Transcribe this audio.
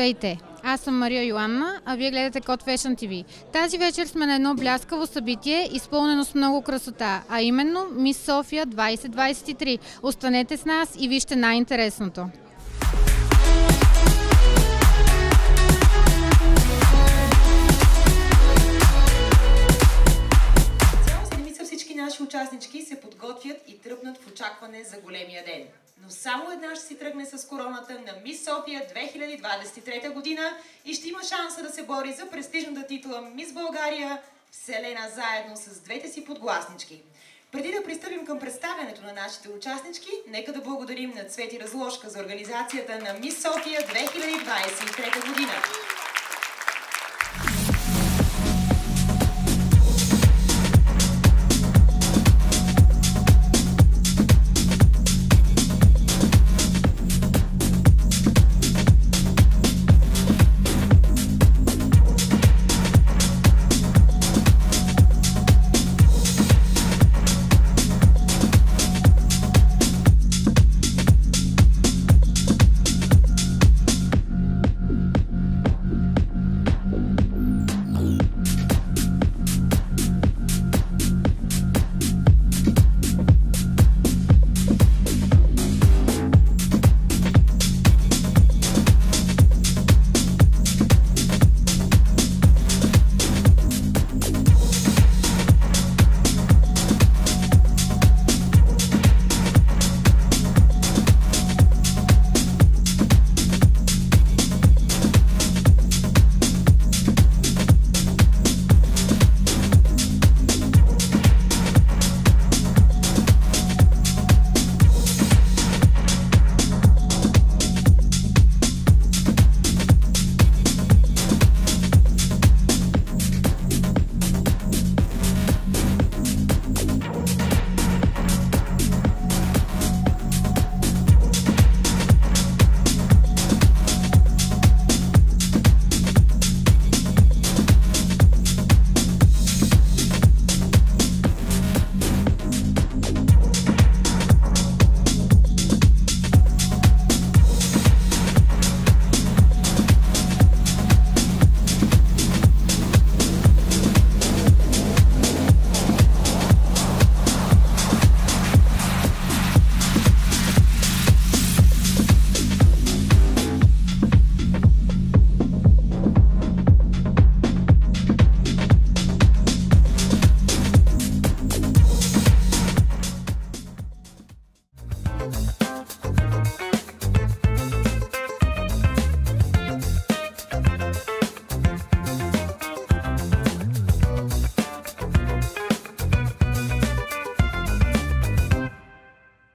Здравейте! Аз съм Мария Йоанна, а вие гледате Код Fashion TV. Тази вечер сме на едно бляскаво събитие, изпълнено с много красота, а именно Мис София 2023. Останете с нас и вижте най-интересното. Цяла седмица всички наши участнички се подготвят и тръпнат в очакване за големия ден. Но само една ще си тръгне с короната на Мис София 2023 година и ще има шанса да се бори за престижната титла Мис България Вселена заедно с двете си подгласнички. Преди да пристъпим към представянето на нашите участнички, нека да благодарим на Цвети Разложка за организацията на Мис София 2023 година.